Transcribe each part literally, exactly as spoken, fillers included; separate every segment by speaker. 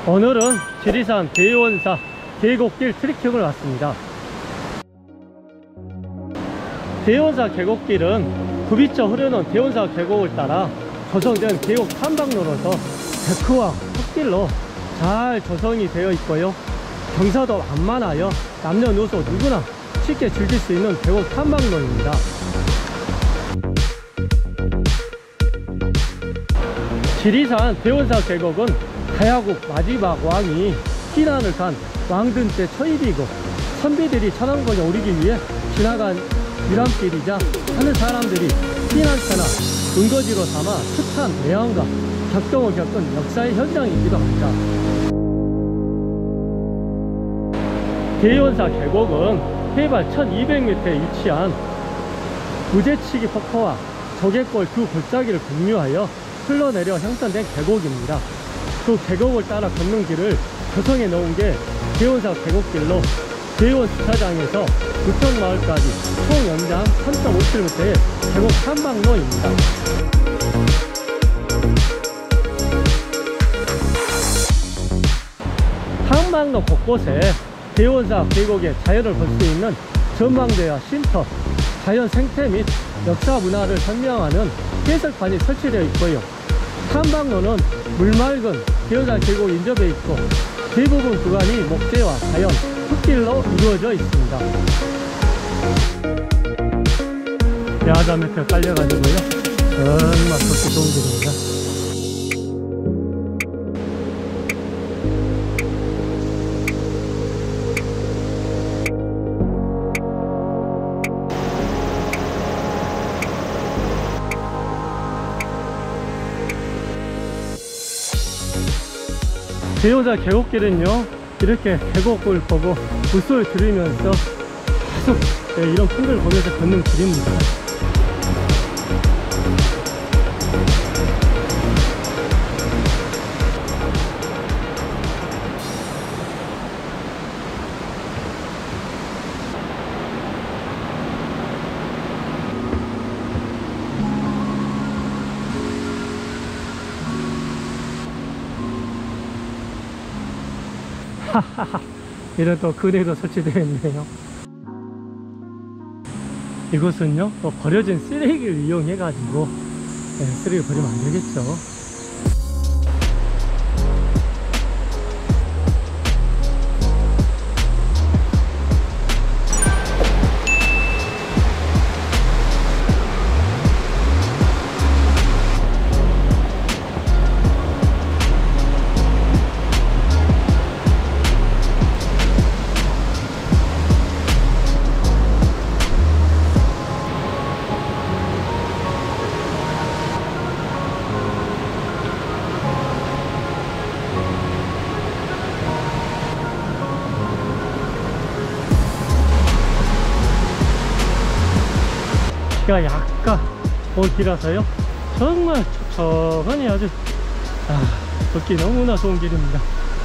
Speaker 1: 오늘은 지리산 대원사 계곡길 트레킹을 왔습니다. 대원사 계곡길은 굽이쳐 흐르는 대원사 계곡을 따라 조성된 계곡 탐방로로서 데크와 흙길로 잘 조성이 되어 있고요. 경사도 만만하여 남녀노소 누구나 쉽게 즐길 수 있는 계곡 탐방로입니다. 지리산 대원사 계곡은 가야국 마지막 왕이 피난을 간 왕든 때 초입이고, 선비들이 천왕봉에 오르기 위해 지나간 유람길이자 하는 사람들이 피난처나 근거지로 삼아 숱한 매연과 격동을 겪은 역사의 현장이기도 합니다. 대원사 계곡은 해발 천이백 미터에 위치한 우제치기 폭포와 조개골 두 골짜기를 공유하여 흘러내려 형성된 계곡입니다. 그 계곡을 따라 걷는 길을 조성해 놓은 게 대원사 계곡길로 대원 주차장에서 부평마을까지 총 연장 삼 점 오 킬로미터의 계곡 탐방로입니다. 탐방로 곳곳에 대원사 계곡의 자연을 볼 수 있는 전망대와 쉼터, 자연 생태 및 역사 문화를 설명하는 해설판이 설치되어 있고요. 탐방로는 물맑은 대원사 계곡 인접해 있고 대부분 구간이 목재와 자연, 흙길로 이루어져 있습니다. 야자 밑에 깔려가지고요, 정말 걷기 좋은 길입니다. 대원사 계곡길은요, 이렇게 계곡을 보고 물소리 들으면서 계속 이런 풍경을 보면서 걷는 길입니다. 하하하, 이런 또 그네도 설치되어 있네요. 이곳은요, 또 버려진 쓰레기를 이용해 가지고 네, 쓰레기 버리면 안 되겠죠. 비가 약간 온 길이라서요, 정말 촉촉하니 아주 아, 걷기 너무나 좋은 길입니다.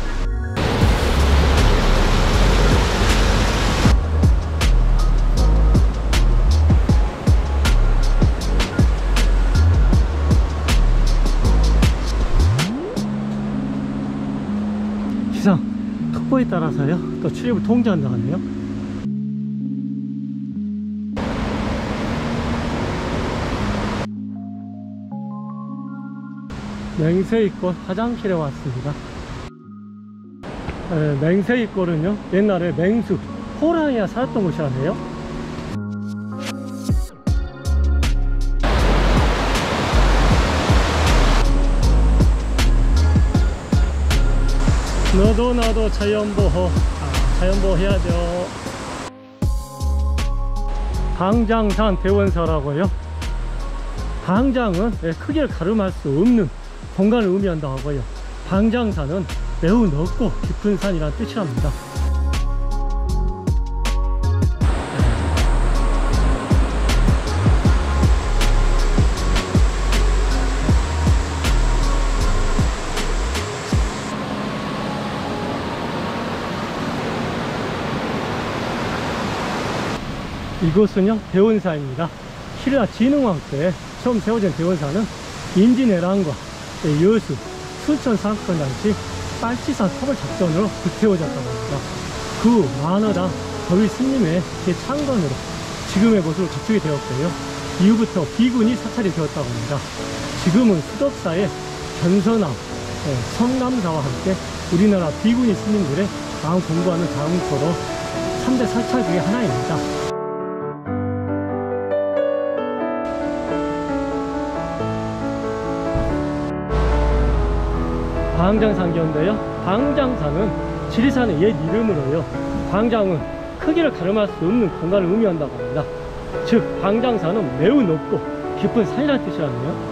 Speaker 1: 기상 특보에 따라서요, 또 출입을 통제한다고 하네요. 맹세이골 화장실에 왔습니다. 네, 맹세이골은요, 옛날에 맹수, 호랑이가 살았던 곳이라네요. 너도 나도 자연보호, 아, 자연보호 해야죠. 방장산 대원사라고요. 방장은 크기를 가름할 수 없는 공간을 의미한다고 하고요, 방장산은 매우 넓고 깊은 산이라는 뜻이랍니다. 이곳은요, 대원사입니다. 신라 진흥왕 때 처음 세워진 대원사는 임진왜란과 여수, 순천 사건 당시 빨치산 터벌 작전으로 불태워졌다고 합니다. 그 마너다 더위 스님의 재창건으로 지금의 모습을 갖추게 되었고요. 이후부터 비군이 사찰이 되었다고 합니다. 지금은 수덕사의 견선암, 성남사와 함께 우리나라 비군이 스님들의 마음 공부하는 장소로 삼 대 사찰 중에 하나입니다. 광장산교인데요, 광장산은 지리산의 옛 이름으로요, 광장은 크기를 가늠할 수 없는 공간을 의미한다고 합니다. 즉 광장산은 매우 높고 깊은 산이라는 뜻이라네요.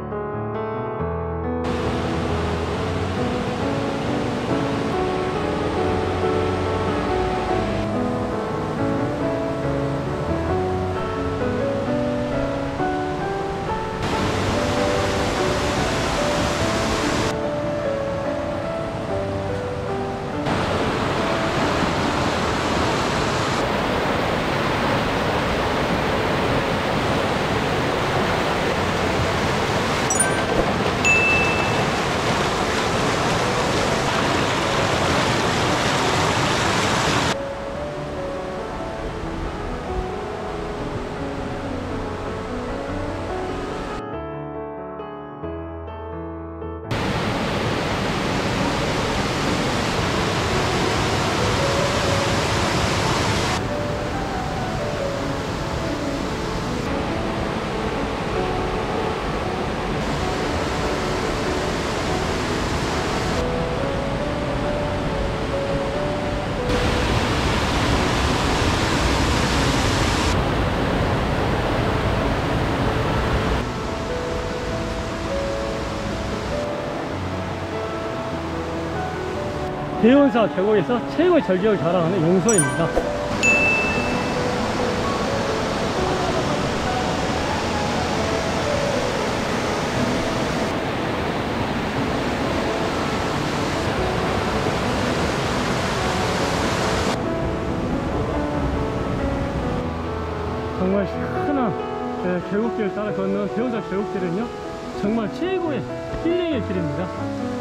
Speaker 1: 대원사 계곡에서 최고의 절경을 자랑하는 용서입니다. 정말 시원한 계곡길을 따라 걷는 대원사 계곡길은요, 정말 최고의 힐링의 길입니다.